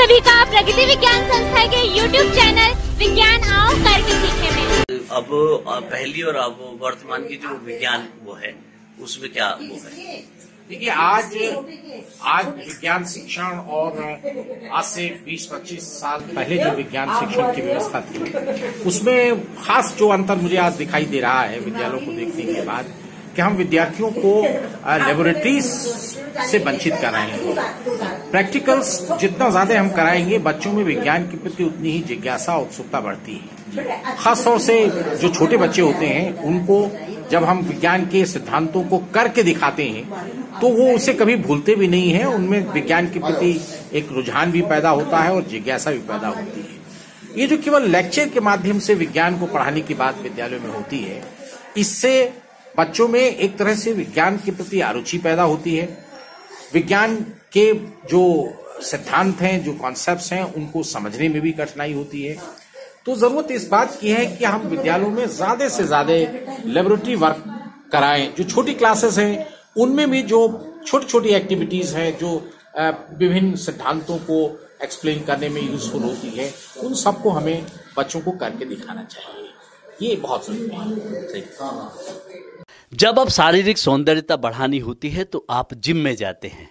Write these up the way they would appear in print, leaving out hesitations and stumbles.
सभी का प्रगति विज्ञान संस्था के YouTube चैनल विज्ञान आओ करके सीखे में। अब पहली और अब वर्तमान की जो विज्ञान वो है उसमें क्या वो है? देखिए आज विज्ञान शिक्षण और आज से 20-25 साल पहले जो विज्ञान शिक्षण की व्यवस्था थी उसमें खास जो अंतर मुझे आज दिखाई दे रहा है विद्यालयों को देखने के बाद कि हम विद्यार्थियों को लेबोरेटरीज से वंचित कर रहे हैं। प्रैक्टिकल्स जितना ज्यादा हम कराएंगे बच्चों में विज्ञान के प्रति उतनी ही जिज्ञासा उत्सुकता बढ़ती है। खासतौर से जो छोटे बच्चे होते हैं उनको जब हम विज्ञान के सिद्धांतों को करके दिखाते हैं तो वो उसे कभी भूलते भी नहीं है। उनमें विज्ञान के प्रति एक रुझान भी पैदा होता है और जिज्ञासा भी पैदा होती है। ये जो केवल लेक्चर के माध्यम से विज्ञान को पढ़ाने की बात विद्यालयों में होती है, इससे बच्चों में एक तरह से विज्ञान के प्रति अरुचि पैदा होती है। विज्ञान के जो सिद्धांत हैं, जो कॉन्सेप्ट्स हैं, उनको समझने में भी कठिनाई होती है। तो जरूरत इस बात की है कि हम विद्यालयों में ज्यादा से ज्यादा लेबोरेटरी वर्क कराएं। जो छोटी क्लासेस हैं उनमें भी जो छोटी छोटी एक्टिविटीज हैं जो विभिन्न सिद्धांतों को एक्सप्लेन करने में यूजफुल होती है, उन सबको हमें बच्चों को करके दिखाना चाहिए। ये बहुत जरूरी है। जब अब शारीरिक सौंदर्यता बढ़ानी होती है तो आप जिम में जाते हैं,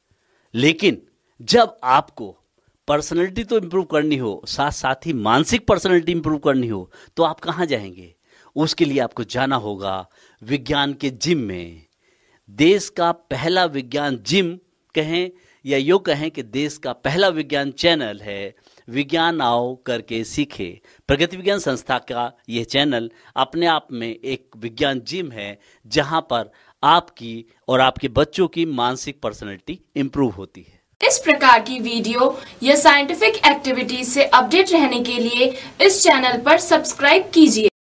लेकिन जब आपको पर्सनैलिटी तो इम्प्रूव करनी हो, साथ साथ ही मानसिक पर्सनैलिटी इम्प्रूव करनी हो, तो आप कहाँ जाएंगे? उसके लिए आपको जाना होगा विज्ञान के जिम में। देश का पहला विज्ञान जिम कहें या यूँ कहें कि देश का पहला विज्ञान चैनल है विज्ञान आओ करके सीखे। प्रगति विज्ञान संस्था का यह चैनल अपने आप में एक विज्ञान जिम है जहां पर आपकी और आपके बच्चों की मानसिक पर्सनैलिटी इम्प्रूव होती है। इस प्रकार की वीडियो या साइंटिफिक एक्टिविटीज से अपडेट रहने के लिए इस चैनल पर सब्सक्राइब कीजिए।